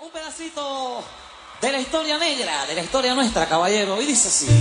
Un pedacito de la historia negra, de la historia nuestra, caballero, y dice así.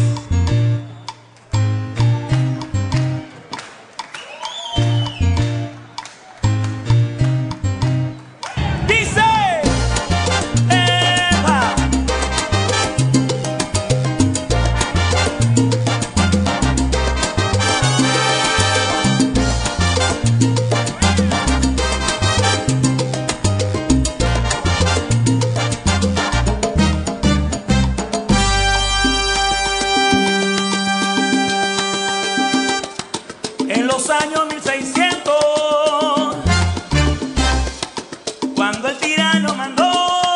En los años 1600, cuando el tirano mandó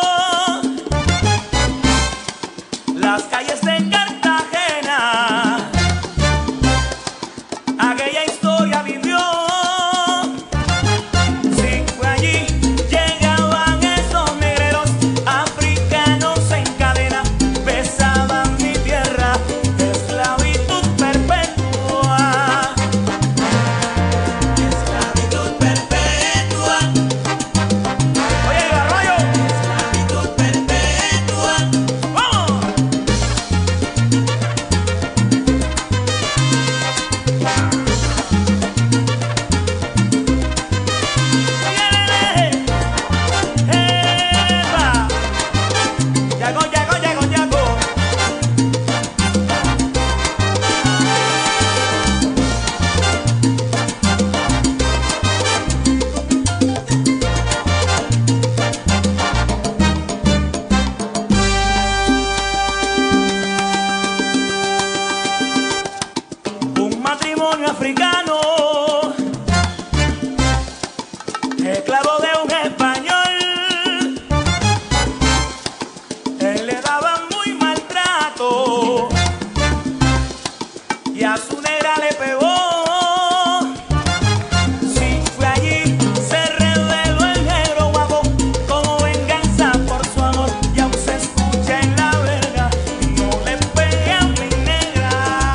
las calles de Cartagena, aquella historia vivió. Sí, fue allí, llegaban esos negreros africanos en cadena, besaban mi tierra, esclavitud perpetua. Matrimonio africano, esclavo de un español, él le daba muy maltrato y a su negra le pegó. Sí, fue allí, se reveló el negro guapo como venganza por su amor, y aún se escucha en la verga: no le pegue a mi negra.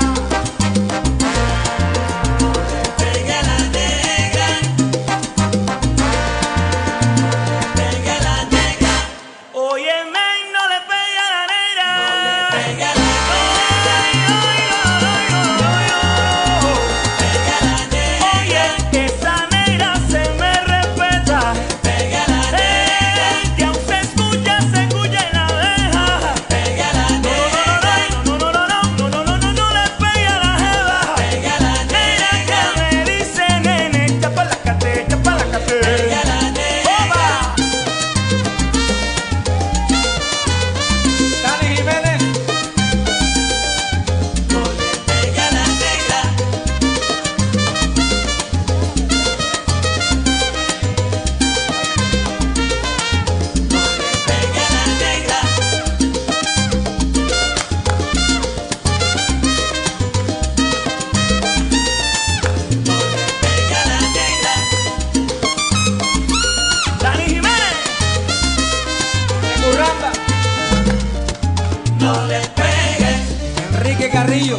No le pegues. Enrique Carrillo.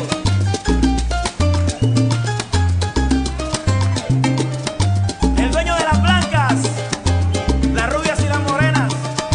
El dueño de las blancas, las rubias y las morenas.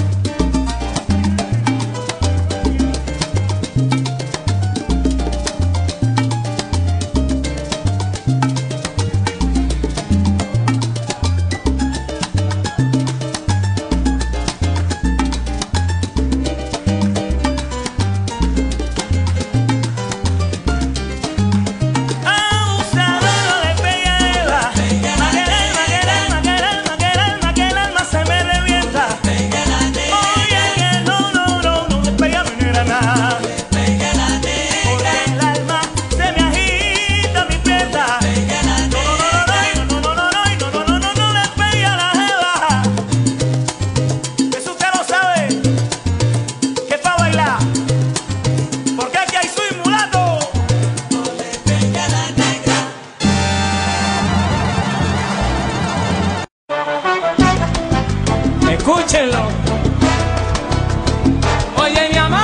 Escúchenlo. Oye, mi amor.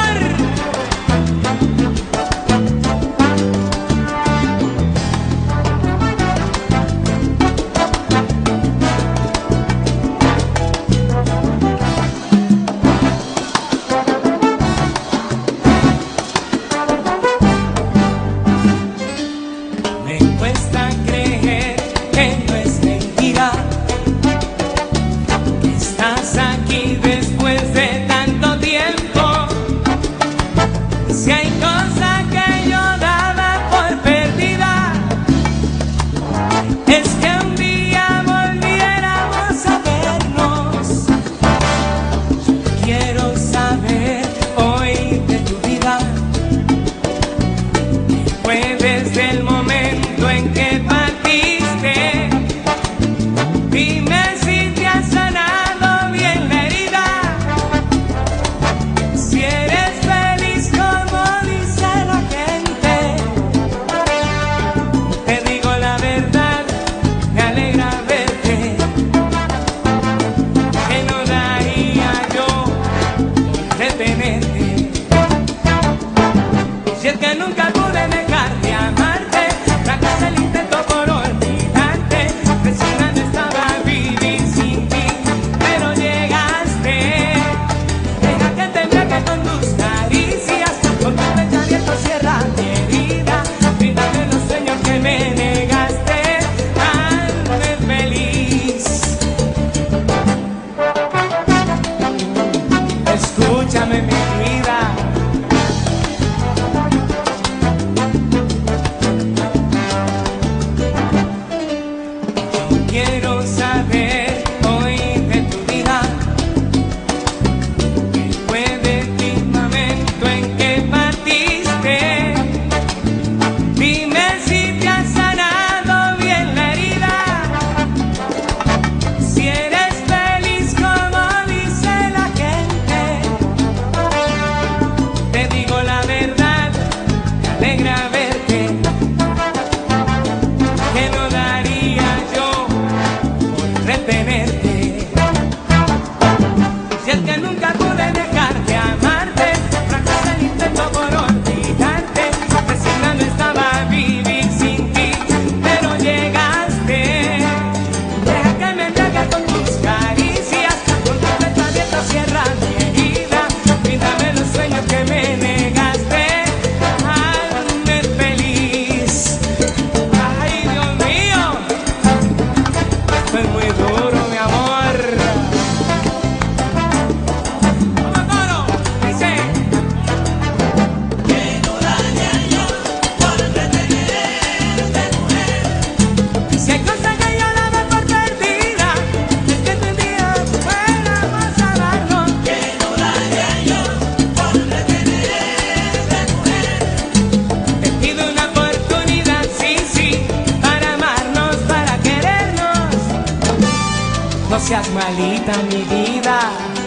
vida.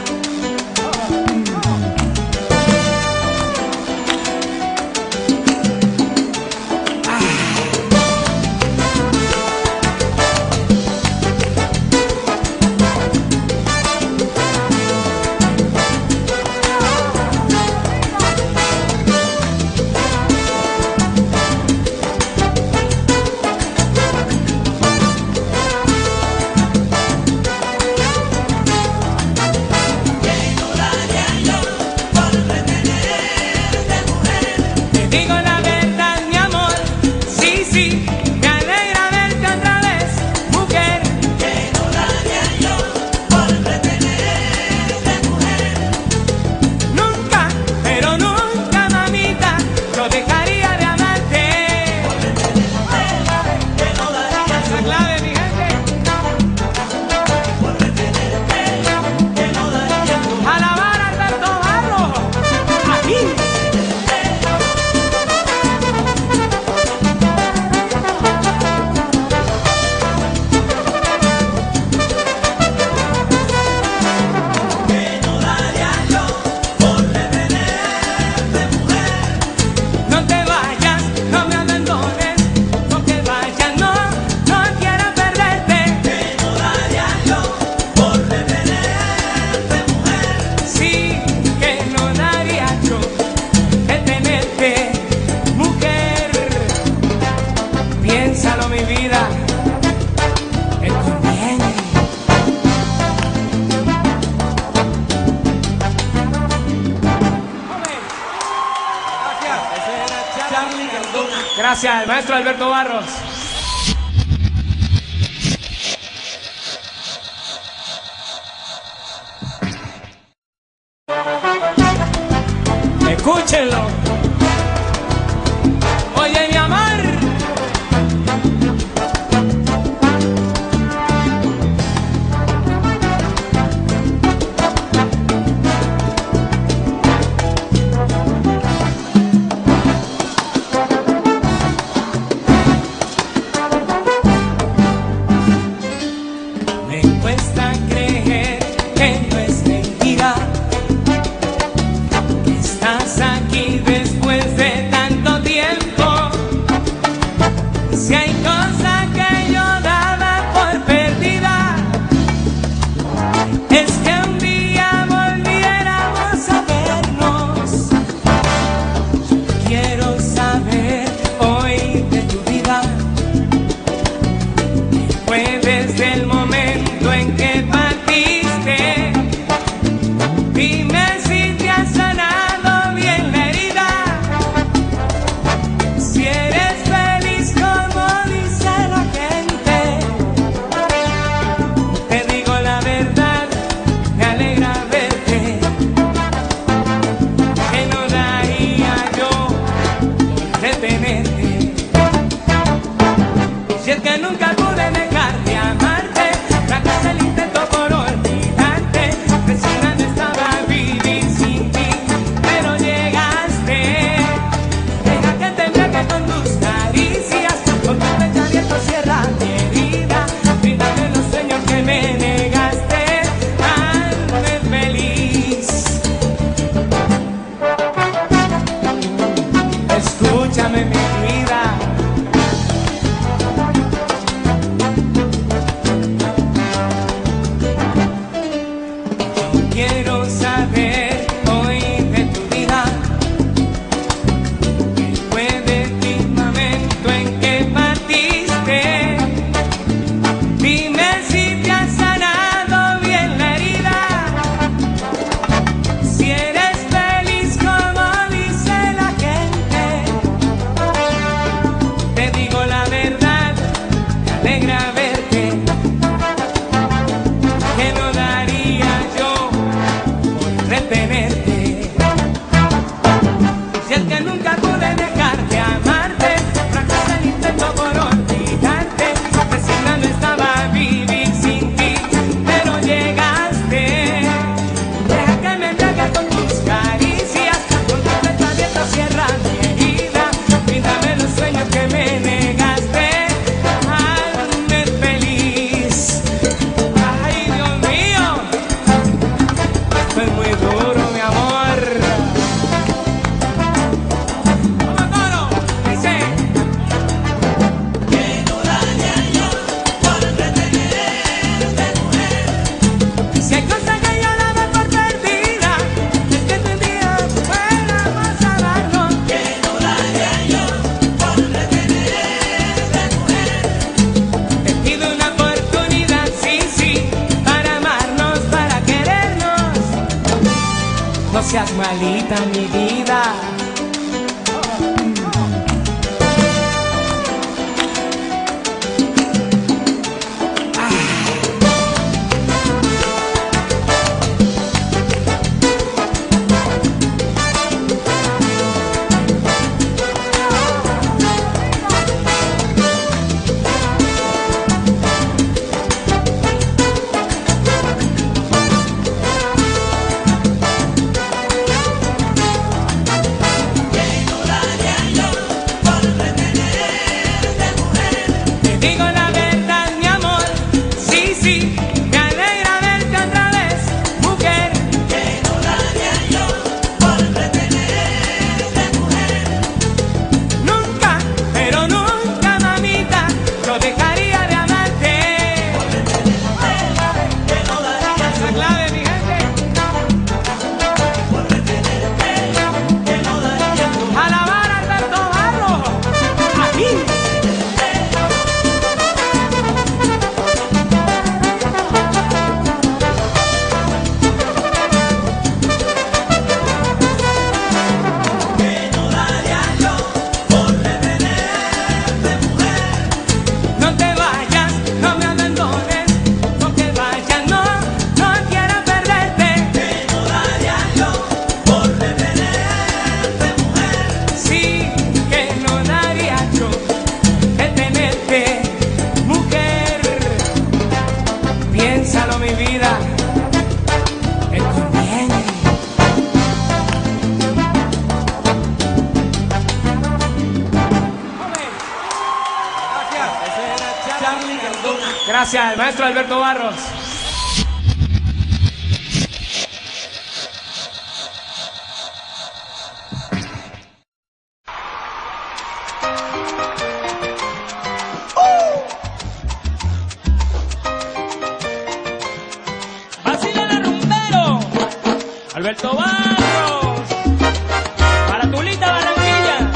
Gracias, el maestro Alberto Barros. Escúchenlo. Oye, mi amor. Aquí No seas malita, mi vida. Gracias, el maestro Alberto Barros. ¡Vacílale, rumbero! Alberto Barros. Para Tulita, Barranquilla.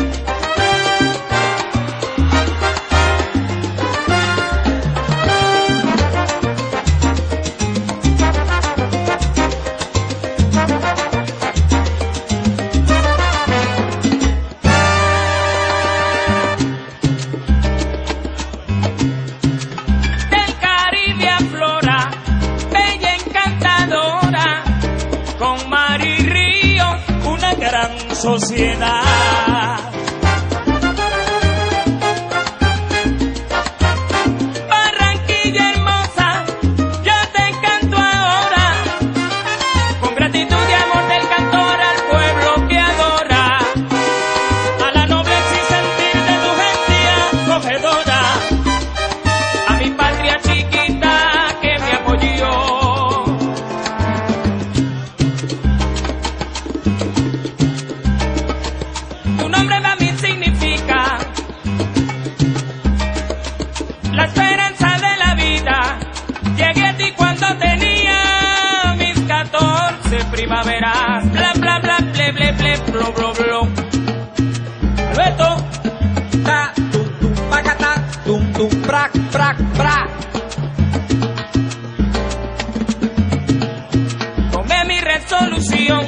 Sociedad. Barranquilla hermosa, yo te canto ahora, con gratitud y amor del cantor al pueblo que adora, a la nobleza y sentir de tu gente acogedora, a mi patria chiquita que me apoyó. Tu nombre para mí significa la esperanza de la vida. Llegué a ti cuando tenía mis 14 primaveras. Bla bla bla ble ble ble blo blo blo. Alberto. Ta tum tum pacata tum tum prac prac prac. Tomé mi resolución.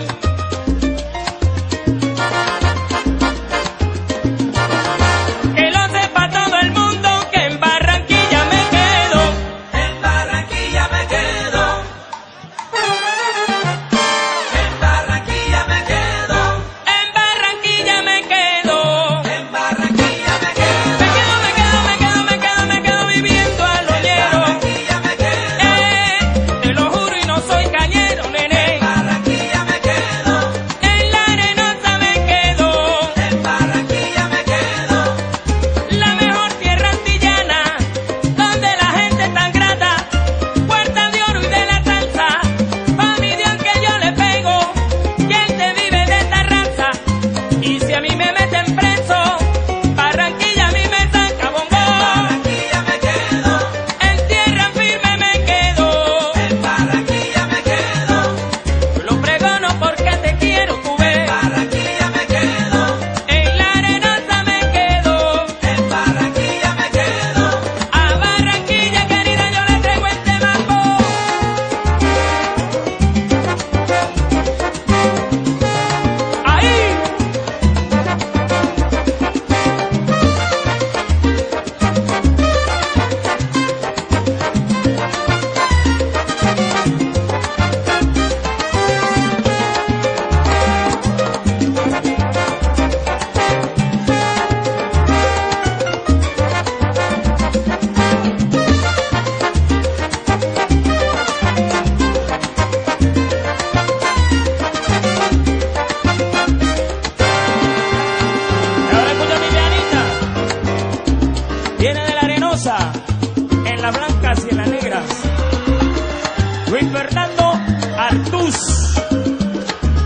Te lo juro y no soy cañero, nene.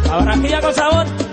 A Barranquilla con sabor.